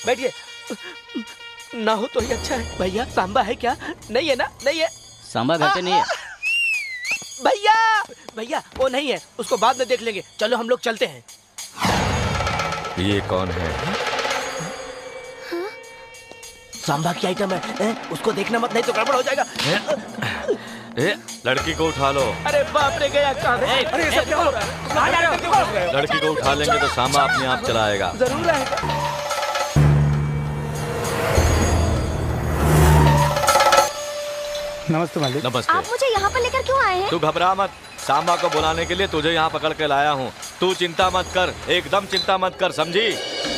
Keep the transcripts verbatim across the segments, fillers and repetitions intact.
बैठिए। ना हो तो ही अच्छा है। भैया सांबा है क्या? नहीं है ना? नहीं है। सांबा घर पे नहीं है। भैया भैया वो नहीं है, उसको बाद में देख लेंगे। चलो हम लोग चलते हैं। ये कौन है? सांबा की आइटम है, है? उसको देखना मत, नहीं तो गड़बड़ हो जाएगा। ए, लड़की को उठा लो। अरे बाप रे, गया कहाँ? अरे ये सब क्या हो रहा है? लड़की को उठा लेंगे तो सांबा अपने आप चला आएगा। जरूर आएगा। नमस्ते मालिक। नमस्ते। आप मुझे यहाँ पर लेकर क्यों आए हैं? तू घबरा मत, सांबा को बुलाने के लिए तुझे यहाँ पकड़ के लाया हूँ। तू चिंता मत कर, एकदम चिंता मत कर, समझी?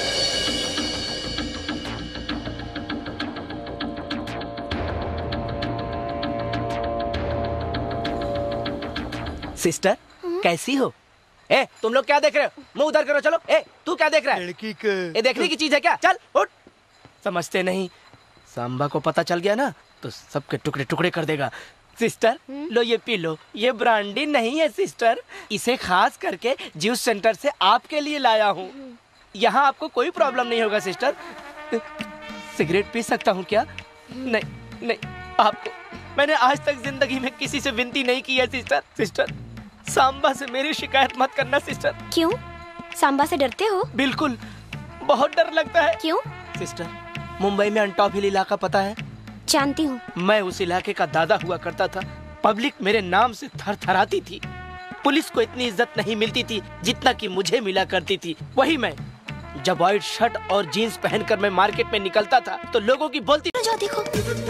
सिस्टर कैसी हो? ए तुम लोग क्या देख रहे हो? मुंह उधर करो। चलो। ए तू क्या देख रहा है? लड़की का ये देखने की चीज है क्या? चल उठ। समझते नहीं, सांबा को पता चल गया ना तो सबके टुकड़े टुकड़े कर देगा। सिस्टर लो ये पी लो, ये ब्रांडी नहीं है सिस्टर, इसे खास करके जूस सेंटर से आपके लिए लाया हूँ। यहाँ आपको कोई प्रॉब्लम नहीं होगा सिस्टर। सिगरेट पी सकता हूँ क्या? नहीं नहीं, आपको मैंने आज तक जिंदगी में किसी से विनती नहीं की है सिस्टर। सिस्टर सांबा से मेरी शिकायत मत करना सिस्टर। क्यों? सांबा से डरते हो? बिल्कुल, बहुत डर लगता है। क्यों? सिस्टर मुंबई में अंटॉप हिल इलाका पता है? जानती हूँ। मैं उस इलाके का दादा हुआ करता था। पब्लिक मेरे नाम से थर थराती थी। पुलिस को इतनी इज्जत नहीं मिलती थी जितना कि मुझे मिला करती थी। वही मैं जब व्हाइट शर्ट और जीन्स पहनकर मैं मार्केट में निकलता था तो लोगों की बोलती जाओ देखो।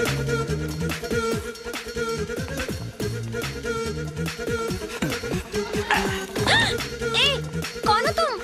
ए, कौन हो तुम?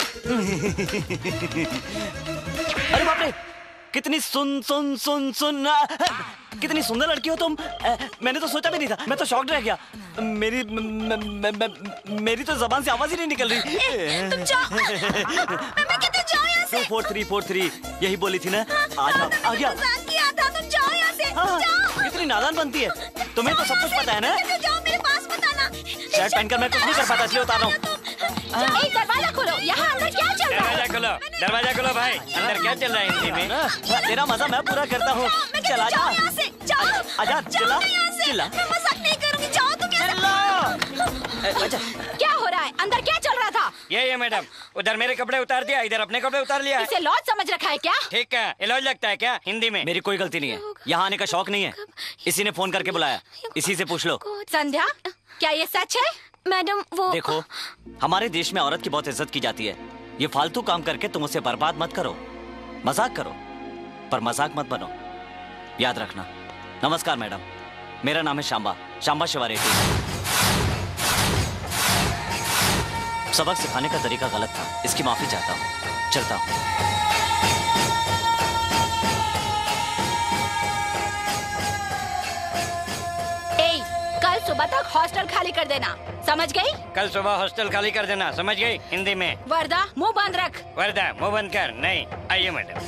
अरे बाप रे, कितनी सुन सुन सुन सुन कितनी सुंदर लड़की हो तुम। मैंने तो सोचा भी नहीं था, मैं तो शॉक्ड रह गया। मेरी म, म, म, म, मेरी तो जबान से आवाज ही नहीं निकल रही। ए, तुम जाओ। मैं कहती हूँ जाओ यहाँ से। Two four three four three यही बोली थी ना? आ जाओ, आ गया। मजाक किया था, तुम जाओ यहाँ से। हाँ, जाओ। कितनी नादान बनती है। तुम्हें तो सब कुछ पता है ना? जाओ, मेरे पास मत आना। शर्ट पहनकर मैं कुछ नहीं कर पाता, इसलिए उतार रहा हूँ। ए, दरवाजा खोलो, यहाँ अंदर क्या चल रहा है? दरवाजा खोलो, दरवाजा खोलो भाई, अंदर क्या चल रहा है हिंदी में? तेरा मजा मैं पूरा करता हूँ। चला जा, यहाँ से जाओ। आजा, चिल्ला, चिल्ला। मैं मजाक नहीं करूँगी, जाओ तुम यहाँ से। क्या हो रहा है? अंदर क्या चल रहा था? ये ये मैडम, उधर मेरे कपड़े उतार दिया, इधर अपने कपड़े उतार लिया। इसे लॉज समझ रखा है क्या? ठीक है, ये लॉज लगता है क्या हिंदी में? मेरी कोई गलती नहीं है, यहाँ आने का शौक नहीं है, इसी ने फोन करके बुलाया, इसी से पूछ लो। संध्या, क्या ये सच है? मैडम वो देखो, हमारे देश में औरत की बहुत इज्जत की जाती है। ये फालतू काम करके तुम उसे बर्बाद मत करो। मजाक करो पर मजाक मत बनो, याद रखना। नमस्कार मैडम, मेरा नाम है शांबा, शांबा शिवा रेड्डी। सबक सिखाने का तरीका गलत था, इसकी माफी चाहता हूँ, चलता हूँ। कल सुबह तक हॉस्टल खाली कर देना, समझ गई? कल सुबह हॉस्टल खाली कर देना, समझ गई हिंदी में? वर्दा मुंह बंद रख। वर्दा मुंह बंद कर। नहीं, आइए मैडम।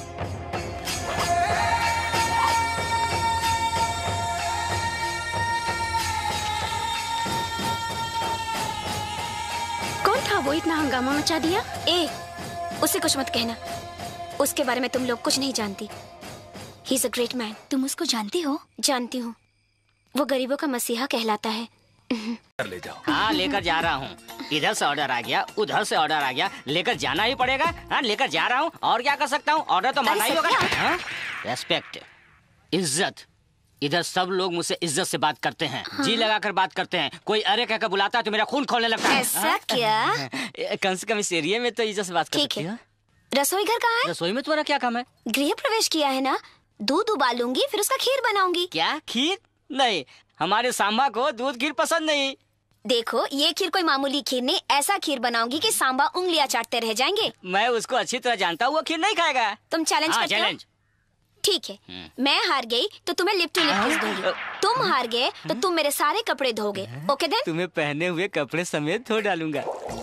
कौन था वो इतना हंगामा मचा दिया? ए, उसे कुछ मत कहना, उसके बारे में तुम लोग कुछ नहीं जानती। He is a great man. तुम उसको जानती हो? जानती हूँ, वो गरीबों का मसीहा कहलाता है। ले जाओ। हाँ, लेकर जा रहा हूँ। इधर से ऑर्डर आ गया, उधर से ऑर्डर आ गया, लेकर जाना ही पड़ेगा। हाँ, लेकर जा रहा हूँ, और क्या कर सकता हूँ? ऑर्डर तो मानना ही होगा। रेस्पेक्ट, इज्जत, इधर सब लोग मुझसे इज्जत से बात करते हैं। हाँ? जी लगाकर बात करते हैं। कोई अरे कहकर बुलाता है तो मेरा खून खोलने लगता है। ऐसा क्या? कम से कम इस एरिया में तो इज्जत से बात कर सकती है। रसोई घर कहाँ है? रसोई में तुम्हारा क्या काम है? गृह प्रवेश किया है ना, दूध उबालूंगी फिर उसका खीर बनाऊंगी। क्या खीर? नहीं, हमारे सांबा को दूध खीर पसंद नहीं। देखो, ये खीर कोई मामूली खीर नहीं, ऐसा खीर बनाऊंगी कि सांबा उंगलियां चाटते रह जाएंगे। मैं उसको अच्छी तरह जानता हूँ, वो खीर नहीं खाएगा। तुम चैलेंज हाँ, करते चैलेंज। हो? ठीक है, मैं हार गई तो तुम्हें लिप टू लिप किस दूंगी। तुम हार गए तो तुम मेरे सारे कपड़े धोगे। Okay then? तुम्हें पहने हुए कपड़े समेत धो डालूंगा।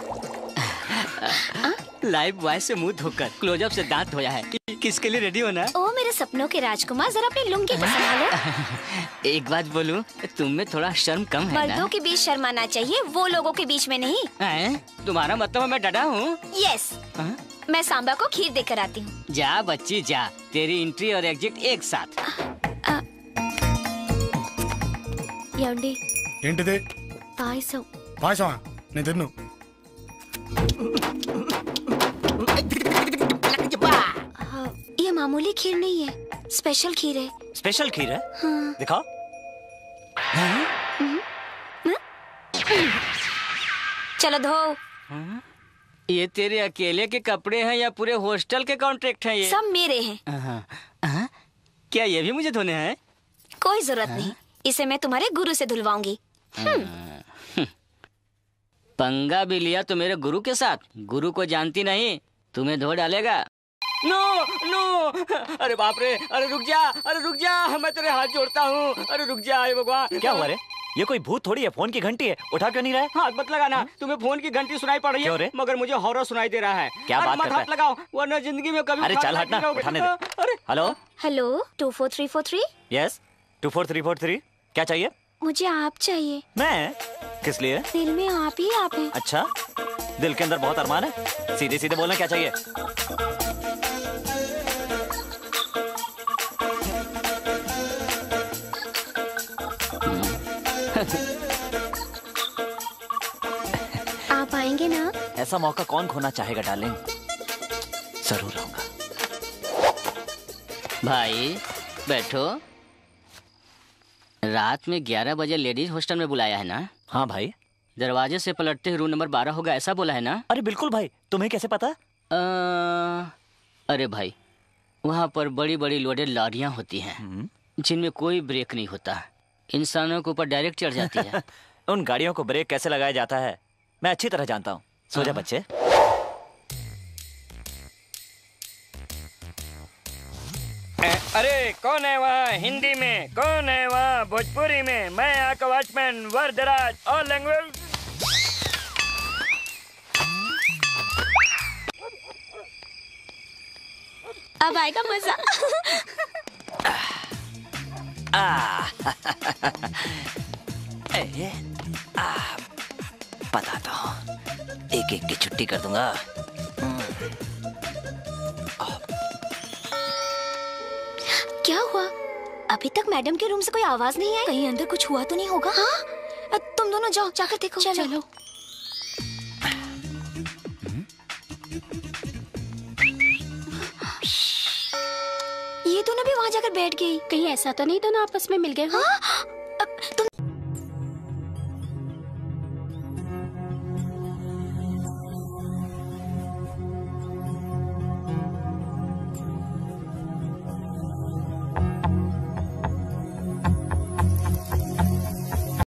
लाइव बॉय से मुंह धोकर क्लोजअप से दांत धोया है। किसके लिए रेडी होना? ओ मेरे सपनों के राजकुमार, जरा अपनी लुंगी को संभालो। एक बात बोलूं, तुम में थोड़ा शर्म कम है ना? मर्दों के बीच शर्माना चाहिए, वो लोगों के बीच में नहीं। हैं? तुम्हारा मतलब मैं डरा हूँ? यस। मैं सांबा को खीर देकर आती हूँ। जा बच्ची जा, तेरी एंट्री और एग्जिट एक साथ। యాండి ఏంటిది? పాయసం. పాయసమా? నేను తిన్ను. ये मामूली खीर नहीं है, स्पेशल खीर है। स्पेशल खीर है? हाँ। दिखाओ। चलो धो। ये तेरे अकेले के कपड़े हैं या पूरे हॉस्टल के कॉन्ट्रैक्ट हैं ये? सब मेरे हैं। हाँ, हाँ? क्या ये भी मुझे धोने हैं? कोई जरूरत नहीं, इसे मैं तुम्हारे गुरु से धुलवाऊंगी। पंगा भी लिया तो मेरे गुरु के साथ। गुरु को जानती नहीं, तुम्हें धो डालेगा। नो नो, अरे बाप रे, अरे रुक जा, अरे रुक जा, मैं तेरे हाथ जोड़ता हूँ, अरे रुक जा, हे भगवान। क्या हुआ रे? ये कोई भूत थोड़ी है, फोन की घंटी है, उठा क्यों नहीं रहा है? हाथ मत लगाना, तुम्हें फोन की घंटी सुनाई पड़ रही है, मगर मुझे हॉरर सुनाई दे रहा है। क्या बात करता है? हाथ लगाओ, वरना जिंदगी में कभी। अरे चल हटना, उठाने दे। अरे hello hello, two four three four three. Yes, two four three four three. क्या चाहिए? मुझे आप चाहिए। मैं? किस लिए? दिल में आप ही आप हैं। अच्छा, दिल के अंदर बहुत अरमान है? सीधे सीधे बोलना, क्या चाहिए? आप आएंगे ना? ऐसा मौका कौन खोना चाहेगा डार्लिंग, जरूर आऊंगा। भाई बैठो। रात में ग्यारह बजे लेडीज हॉस्टल में बुलाया है ना? हाँ भाई। दरवाजे से पलटते ही रूम नंबर बारह होगा, ऐसा बोला है ना? अरे बिल्कुल भाई, तुम्हें कैसे पता? आ, अरे भाई, वहाँ पर बड़ी बड़ी लोडेड लॉरियाँ होती हैं जिनमें कोई ब्रेक नहीं होता, इंसानों के ऊपर डायरेक्ट चढ़ जाती है। उन गाड़ियों को ब्रेक कैसे लगाया जाता है मैं अच्छी तरह जानता हूँ। सो जा बच्चे। अरे कौन है वहाँ? हिंदी में कौन है वहाँ? भोजपुरी में मैं आपका वॉचमैन वरदराज, और लैंग्वेज। अब आएगा मजा। ए, आ, बताता हूँ, एक एक की छुट्टी कर दूंगा। क्या हुआ? अभी तक मैडम के रूम से कोई आवाज नहीं आई। कहीं अंदर कुछ हुआ तो नहीं होगा? हाँ, तुम दोनों जाओ, जाकर देखो। चलो, चलो। ये दोनों भी वहाँ जाकर बैठ गई। कहीं ऐसा तो नहीं दोनों आपस में मिल गए? हाँ?